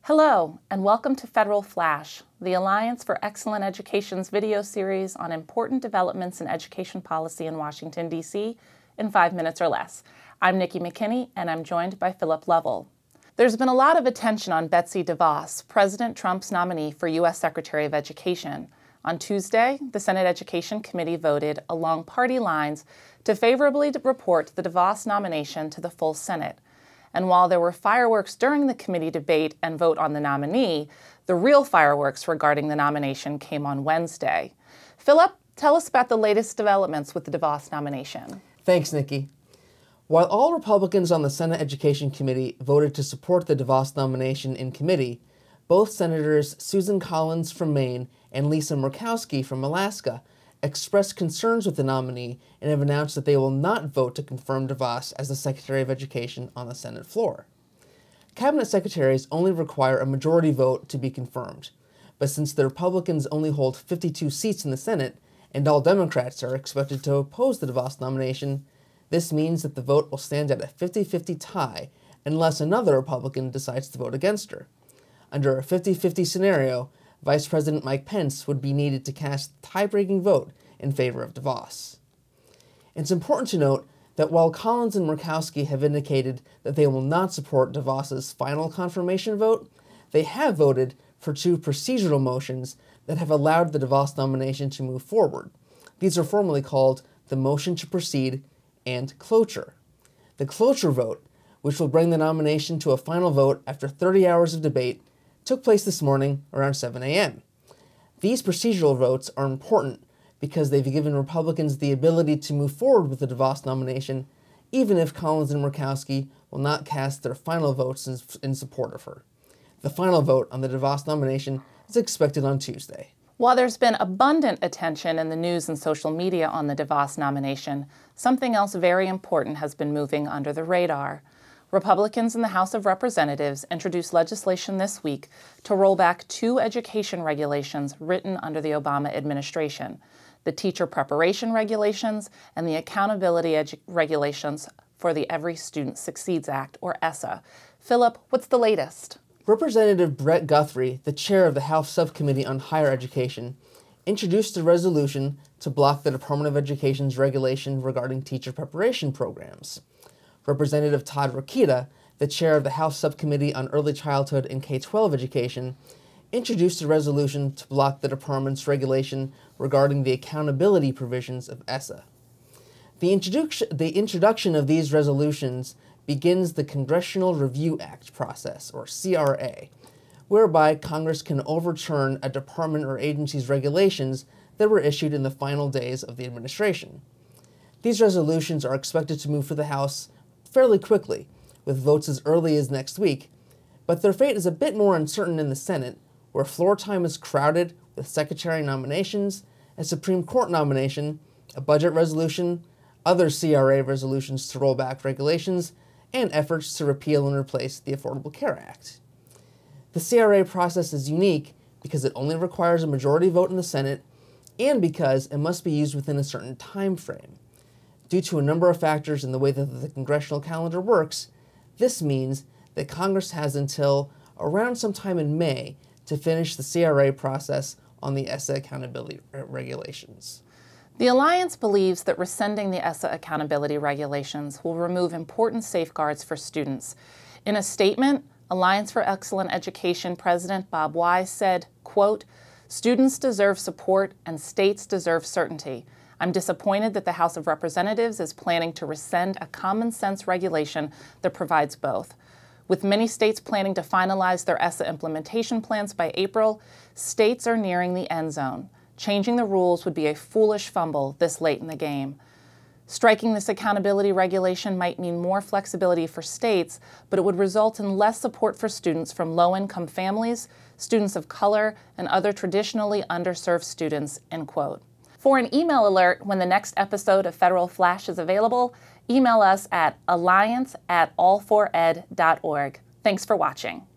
Hello, and welcome to Federal Flash, the Alliance for Excellent Education's video series on important developments in education policy in Washington, D.C. in 5 minutes or less. I'm Nikki McKinney, and I'm joined by Philip Lovell. There's been a lot of attention on Betsy DeVos, President Trump's nominee for U.S. Secretary of Education. On Tuesday, the Senate Education Committee voted along party lines to favorably report the DeVos nomination to the full Senate. And while there were fireworks during the committee debate and vote on the nominee, the real fireworks regarding the nomination came on Wednesday. Philip, tell us about the latest developments with the DeVos nomination. Thanks, Nikki. While all Republicans on the Senate Education Committee voted to support the DeVos nomination in committee, both Senators Susan Collins from Maine and Lisa Murkowski from Alaska expressed concerns with the nominee and have announced that they will not vote to confirm DeVos as the Secretary of Education on the Senate floor. Cabinet secretaries only require a majority vote to be confirmed, but since the Republicans only hold 52 seats in the Senate and all Democrats are expected to oppose the DeVos nomination, this means that the vote will stand at a 50-50 tie unless another Republican decides to vote against her. Under a 50-50 scenario, Vice President Mike Pence would be needed to cast a tie-breaking vote in favor of DeVos. It's important to note that while Collins and Murkowski have indicated that they will not support DeVos's final confirmation vote, they have voted for two procedural motions that have allowed the DeVos nomination to move forward. These are formally called the motion to proceed and cloture. The cloture vote, which will bring the nomination to a final vote after 30 hours of debate, took place this morning around 7 a.m. These procedural votes are important because they've given Republicans the ability to move forward with the DeVos nomination, even if Collins and Murkowski will not cast their final votes in support of her. The final vote on the DeVos nomination is expected on Tuesday. While there's been abundant attention in the news and social media on the DeVos nomination, something else very important has been moving under the radar. Republicans in the House of Representatives introduced legislation this week to roll back two education regulations written under the Obama administration: the teacher preparation regulations and the accountability regulations for the Every Student Succeeds Act, or ESSA. Philip, what's the latest? Representative Brett Guthrie, the chair of the House Subcommittee on Higher Education, introduced a resolution to block the Department of Education's regulation regarding teacher preparation programs. Representative Todd Rokita, the chair of the House Subcommittee on Early Childhood and K-12 Education, introduced a resolution to block the department's regulation regarding the accountability provisions of ESSA. The introduction of these resolutions begins the Congressional Review Act process, or CRA, whereby Congress can overturn a department or agency's regulations that were issued in the final days of the administration. These resolutions are expected to move through the House fairly quickly, with votes as early as next week, but their fate is a bit more uncertain in the Senate, where floor time is crowded with secretary nominations, a Supreme Court nomination, a budget resolution, other CRA resolutions to roll back regulations, and efforts to repeal and replace the Affordable Care Act. The CRA process is unique because it only requires a majority vote in the Senate and because it must be used within a certain time frame. Due to a number of factors in the way that the congressional calendar works, this means that Congress has until around sometime in May to finish the CRA process on the ESSA accountability regulations. The Alliance believes that rescinding the ESSA accountability regulations will remove important safeguards for students. In a statement, Alliance for Excellent Education President Bob Wise said, quote, "Students deserve support and states deserve certainty. I'm disappointed that the House of Representatives is planning to rescind a common-sense regulation that provides both. With many states planning to finalize their ESSA implementation plans by April, states are nearing the end zone. Changing the rules would be a foolish fumble this late in the game. Striking this accountability regulation might mean more flexibility for states, but it would result in less support for students from low-income families, students of color, and other traditionally underserved students," end quote. For an email alert when the next episode of Federal Flash is available, email us at alliance@all4ed.org. Thanks for watching.